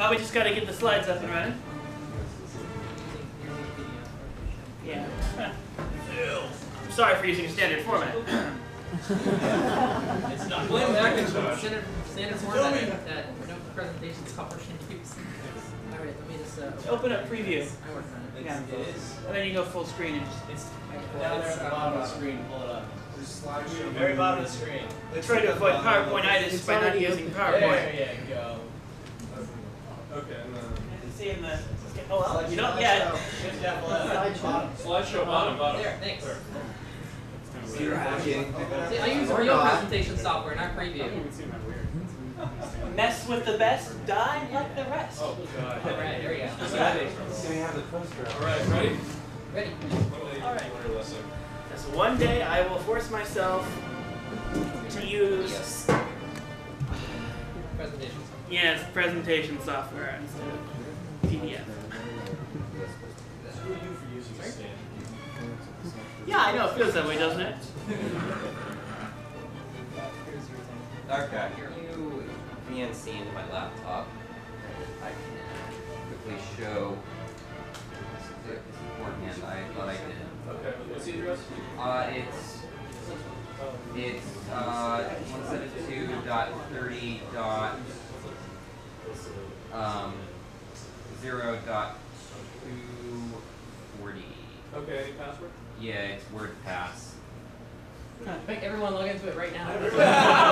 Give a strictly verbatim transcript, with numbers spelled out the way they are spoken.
Uh, we just got to get the slides up and running. Yeah. I'm sorry for using a standard format. It's not blame Macintosh. Standard, standard format that, that no presentation software can use. All right, let me just uh, open up preview. I worked on it. Yeah. It is. And then you go full screen and just. It's down there at the bottom of the screen. Pull it up. There's slideshow. Very bottom of the screen. Try to avoid PowerPointitis by not using PowerPoint. There you go. Okay, and then. See in the. Oh well, you don't yet. Shift F left. Slideshow bottom, bottom. There, thanks. So you're hacking. See, I use real presentation software, not preview. Mess with the best, die like the rest. Oh, God. All right, there we go. So we have the poster. All right, ready? Ready. All right. So one day I will force myself to use Yes. Presentation software. yes presentation software instead of P D F. Screw you for using a stand. Yeah, I know it feels that way, doesn't it? Okay. You V N C into my laptop. I can quickly show this beforehand. I thought I did. Okay, what's the address? Uh, it's it's uh one seventy-two dot thirty dot um zero dot two forty. Okay, any password? Yeah, it's WordPass. Make everyone log into it right now.